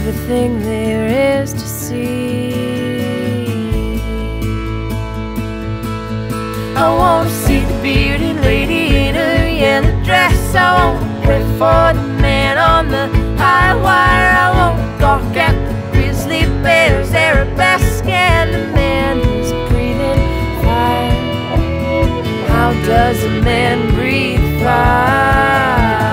everything there is to see. I want to see the bearded lady in her yellow dress. I want to pray for the man on the high wire. I want to gawk at the grizzly bears, arabesque, and the man who's breathing fire. How does a man breathe fire?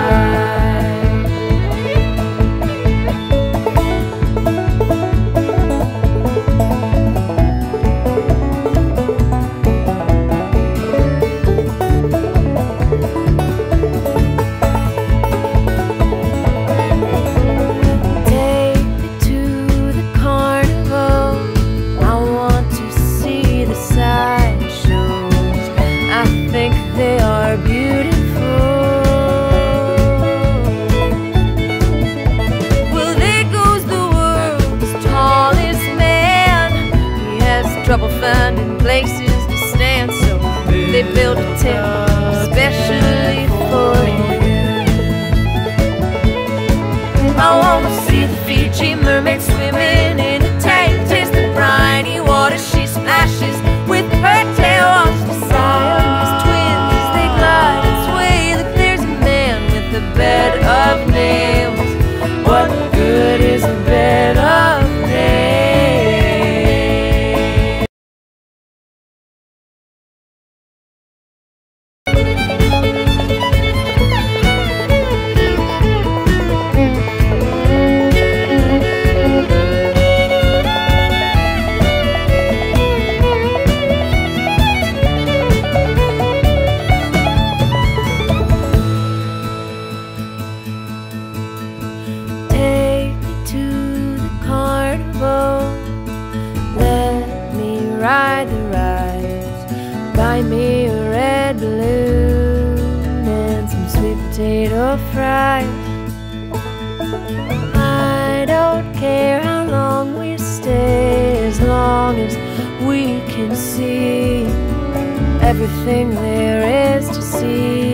They are beautiful. Well, there goes the world's tallest man. He has trouble finding places to stand, so they built a tent especially for him. I want to see the Fiji mermaid swimming in a tank, taste the briny water she splashes with her tail. Watch the Siamese twins as they glide and sway. Look, there's a man with a bed of nails. What good is a bed of nails? Ride the rides, buy me a red balloon and some sweet potato fries. I don't care how long we stay, as long as we can see everything there is to see.